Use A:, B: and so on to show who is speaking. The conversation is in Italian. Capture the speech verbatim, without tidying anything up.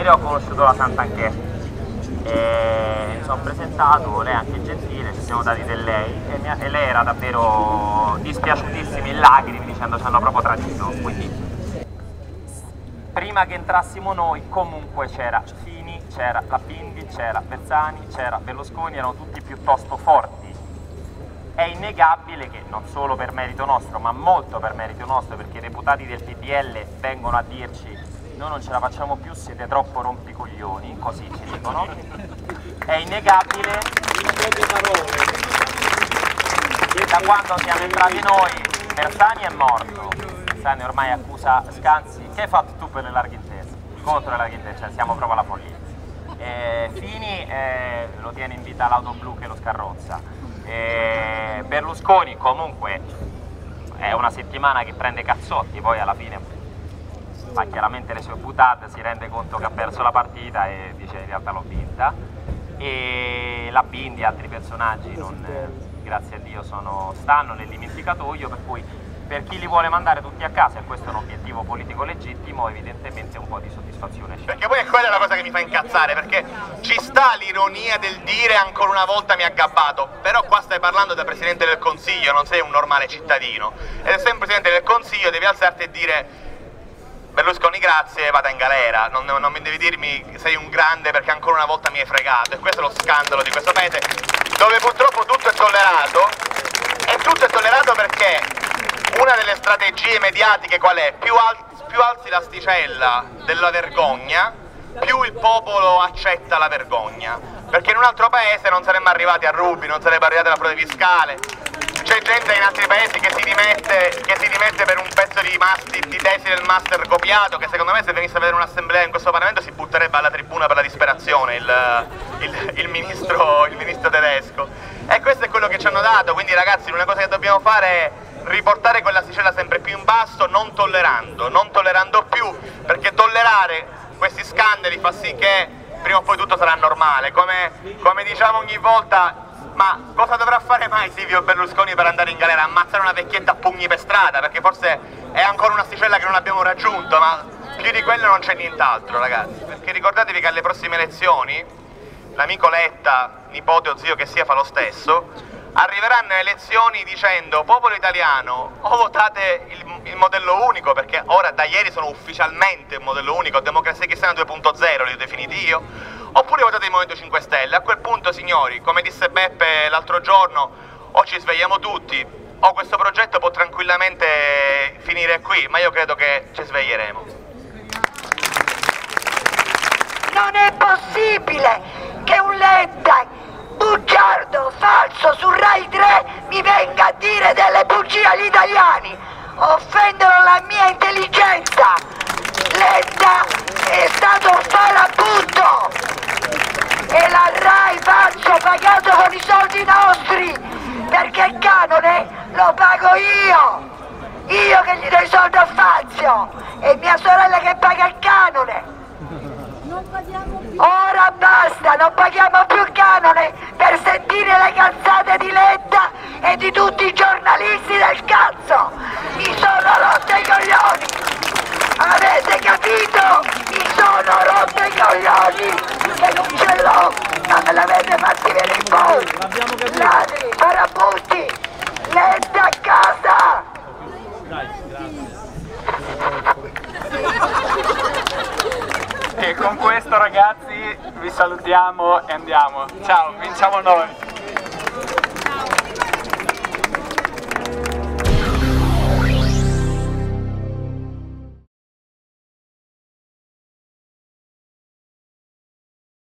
A: ieri ho conosciuto la Santanchè e mi sono presentato, lei è anche gentile, ci siamo dati del lei e, mia, e lei era davvero dispiaciutissima, in lacrime, dicendo ci hanno proprio tradito. Quindi prima che entrassimo noi comunque c'era Fini, c'era la Bindi, c'era Bersani, c'era Berlusconi, erano tutti piuttosto forti. È innegabile che non solo per merito nostro, ma molto per merito nostro, perché i deputati del P D L vengono a dirci noi non ce la facciamo più, siete troppo rompicoglioni, così ci dicono. È innegabile che da quando siamo entrati noi Bersani è morto, Bersani ormai accusa Scanzi, che hai fatto tu per le larghe intese? Contro le larghe intese, cioè siamo proprio alla follia. Eh, Fini eh, lo tiene in vita l'auto blu che lo scarrozza. Eh, Berlusconi comunque è una settimana che prende cazzotti, poi alla fine fa chiaramente le sue buttate, si rende conto che ha perso la partita e dice in realtà l'ho vinta. E la Bindi e altri personaggi non, eh, grazie a Dio sono, stanno nel dimenticatoio, per cui per chi li vuole mandare tutti a casa, e questo è un obiettivo politico legittimo, evidentemente un po' di soddisfazione c'è.
B: Perché poi è quella la cosa che mi fa incazzare, perché ci sta l'ironia del dire ancora una volta mi ha gabbato, però qua stai parlando da Presidente del Consiglio, non sei un normale cittadino, ed essendo Presidente del Consiglio devi alzarti e dire Berlusconi grazie, vada in galera, non, non mi devi dirmi sei un grande perché ancora una volta mi hai fregato, e questo è lo scandalo di questo paese, dove purtroppo tutto è tollerato, e tutto è tollerato perché una delle strategie mediatiche qual è? Più, al più alzi l'asticella della vergogna, più il popolo accetta la vergogna, perché in un altro paese non saremmo arrivati a Ruby, non sarebbe arrivata la frode fiscale. C'è gente in altri paesi che si dimette, che si dimette per un pezzo di, master, di tesi del master copiato, che secondo me se venisse a vedere un'assemblea in questo Parlamento si butterebbe alla tribuna per la disperazione il, il, il, ministro, il ministro tedesco. E questo è quello che ci hanno dato, quindi ragazzi l'unica cosa che dobbiamo fare è riportare quell'asticella sempre più in basso, non tollerando, non tollerando più, perché tollerare questi scandali fa sì che prima o poi tutto sarà normale, come, come diciamo ogni volta. Ma cosa dovrà fare mai Silvio Berlusconi per andare in galera? Ammazzare una vecchietta a pugni per strada, perché forse è ancora un'asticella che non abbiamo raggiunto, ma più di quello non c'è nient'altro, ragazzi. Perché ricordatevi che alle prossime elezioni l'amico Letta, nipote o zio che sia fa lo stesso, arriveranno alle elezioni dicendo popolo italiano o votate il, il modello unico, perché ora da ieri sono ufficialmente un modello unico, Democrazia Cristiana due punto zero li ho definiti io, oppure votate il Movimento cinque Stelle. A quel punto, signori, come disse Beppe l'altro giorno, o ci svegliamo tutti o questo progetto può tranquillamente finire qui, ma io credo che ci sveglieremo.
C: Non è possibile che un Letta bugiardo, falso, su Rai tre mi venga a dire delle bugie agli italiani, offendono la mia intelligenza. Letta è stato un farabutto e la Rai falso pagato con i soldi nostri, perché il canone lo pago io, io che gli do i soldi a Fazio e mia sorella che paga il canone. Ora basta, non paghiamo più il canone per sentire le cazzate di Letta e di tutti i giornalisti del cazzo. Mi sono rotto i coglioni, avete capito? Mi sono rotto i coglioni che non ce l'ho, ma me l'avete fatti venire voi. Ladri, parabutti, Letta a casa.
D: E con questo ragazzi vi salutiamo e andiamo. Ciao, vinciamo noi!